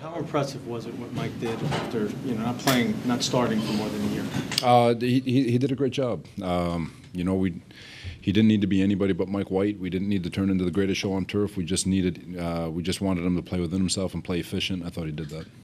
How impressive was it what Mike did after not starting for more than a year? He did a great job. He didn't need to be anybody but Mike White. We didn't need to turn into the greatest show on turf. We just wanted him to play within himself and play efficient. I thought he did that.